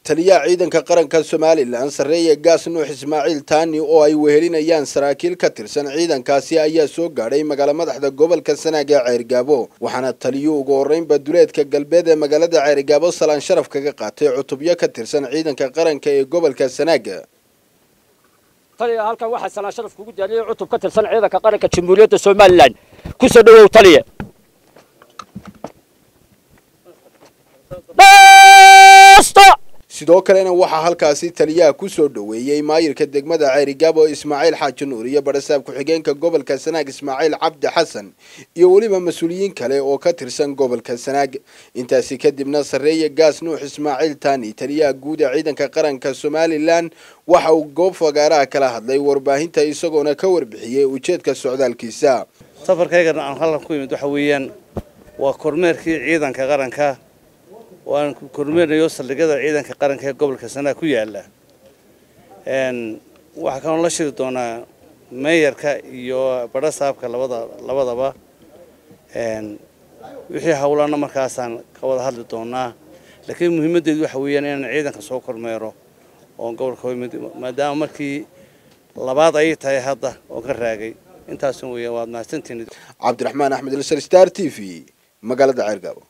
taliyaha ciidanka qaranka Somaliland sareeya gaas Nuux Ismaaciil Taani oo ay wehelinayaan saraakiil ka tirsan ciidankaasi ayaa soo gaadhay magaalada madaxda gobolka Sanaag ee Ceergaabo waxaana taliyuhu ugu horeynba duleedka galbeed ee magaalada Ceergaabo salaan sharaf kaga qaatay cutubyo ka tirsan ciidanka qaranka ee gobolka Sanaag. taliya halkan waxa salaan sharaf kugu diyaariyay cutub ka tirsan ciidanka qaranka Jamhuuriyadda Somaliland ku soo dhawow taliya. sidoo kalena waxa halkaasi taliyaha ku soo dhaweeyay maayirka degmada Ceergaabo Ismaaciil Xaaji Nuur iyo barasaab ku-xigeenka gobolka Sanaag Ismaaciil Cabdi Xasan iyo waliba mas'uuliyiin kale oo ka tirsan gobolka Sanaag. intaasi kadibna sareeya gaas Nuux Ismaaciil Taani taliyaha guud ee ciidanka qaranka Somaliland waxa uu goob fagaaraha kala hadlay warbaahinta isagoona ka warbixiyay ujeedka socdaalkiisa. safarkayga aan halkan ku yimid waxa weeyaan waa kormeerkii ciidanka qaranka waan kormeerayo saldhigyada ciidanka qaranka ee gobolka Sanaag ku yaala waxa kan la shiri doonaa meeyarka iyo barasaabka labadaba wixii hawlaana markaasaan ka wada hadli doonaa laakiin muhiimadeedu waxa weeyaan in ciidanka soo kormeero oo gobolka maadaama markii labaad ay tahay hadda oo ka raagay intaas weeyaan waad mahadsantiin. Cabdiraxmaan Axmed Star TV magaalada Ceergaabo.